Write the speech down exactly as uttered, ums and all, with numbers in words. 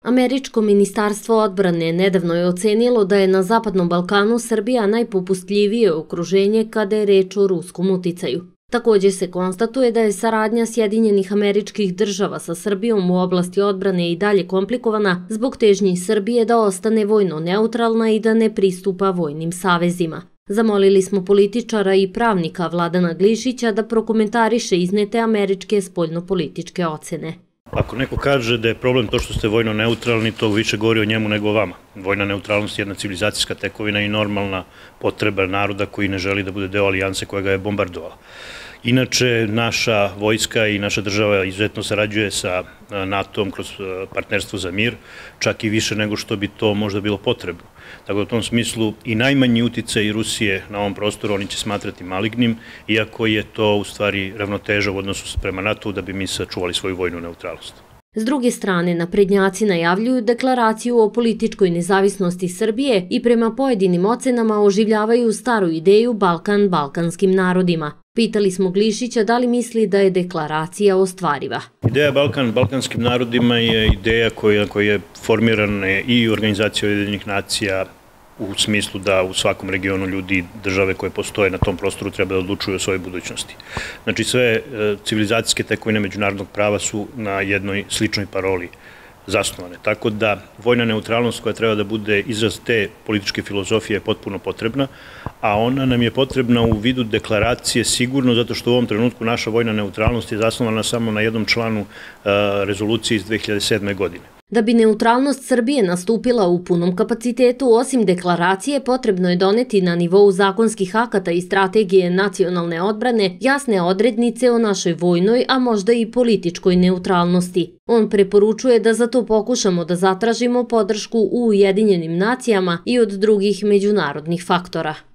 Američko ministarstvo odbrane nedavno je ocenilo da je na Zapadnom Balkanu Srbija najpopustljivije okruženje kada je reč o ruskom uticaju. Također se konstatuje da je saradnja Sjedinjenih Američkih Država sa Srbijom u oblasti odbrane i dalje komplikovana zbog težnji Srbije da ostane vojno neutralna i da ne pristupa vojnim savezima. Zamolili smo političara i pravnika Vladana Glišića da prokomentariše iznete američke spoljnopolitičke ocene. Ako neko kaže da je problem to što ste vojno neutralni, to više govori o njemu nego o vama. Vojna neutralnost je jedna civilizacijska tekovina i normalna potreba naroda koji ne želi da bude deo alijanse koja ga je bombardovala. Inače, naša vojska i naša država izuzetno sarađuje sa NATO-om kroz partnerstvo za mir, čak i više nego što bi to možda bilo potrebno. Tako da u tom smislu i najmanji uticaj Rusije na ovom prostoru oni će smatrati malignim, iako je to u stvari ravnoteža u odnosu prema NATO-u da bi mi sačuvali svoju vojnu neutralnost. S druge strane, naprednjaci najavljuju deklaraciju o političkoj nezavisnosti Srbije i prema pojedinim ocenama oživljavaju staru ideju Balkan balkanskim narodima. Pitali smo Glišića da li misli da je deklaracija ostvariva. Ideja Balkan balkanskim narodima je ideja koja, koja je formirana i Organizacija Ujedinjenih nacija u smislu da u svakom regionu ljudi i države koje postoje na tom prostoru treba da odlučuju o svojoj budućnosti. Znači sve civilizacijske tekovine međunarodnog prava su na jednoj sličnoj paroli zasnovane. Tako da vojna neutralnost koja treba da bude izraz te političke filozofije je potpuno potrebna, a ona nam je potrebna u vidu deklaracije sigurno zato što u ovom trenutku naša vojna neutralnost je zasnovana samo na jednom članu rezolucije iz dve hiljade sedme. godine. Da bi neutralnost Srbije nastupila u punom kapacitetu, osim deklaracije, potrebno je doneti na nivou zakonskih akata i strategije nacionalne odbrane jasne odrednice o našoj vojnoj, a možda i političkoj neutralnosti. On preporučuje da za to pokušamo da zatražimo podršku u Ujedinjenim nacijama i od drugih međunarodnih faktora.